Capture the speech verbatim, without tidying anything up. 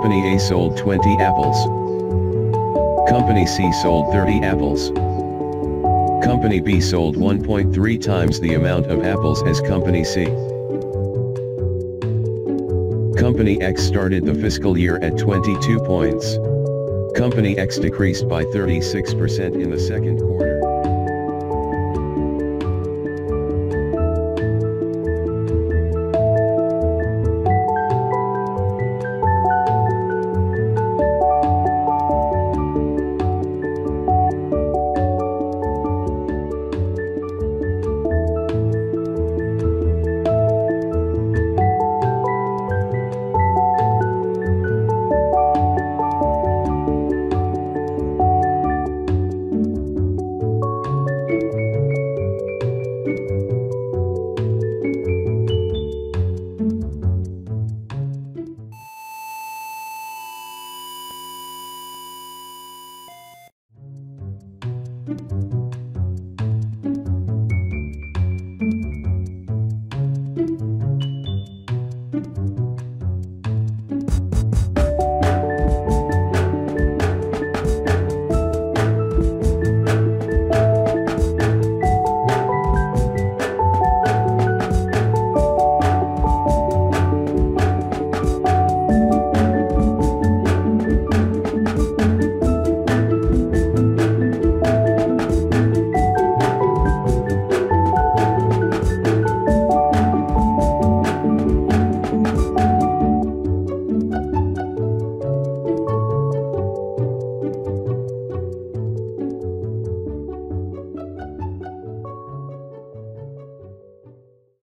Company A sold twenty apples. Company C sold thirty apples. Company B sold one point three times the amount of apples as Company C. Company X started the fiscal year at twenty-two points. Company X decreased by thirty-six percent in the second quarter.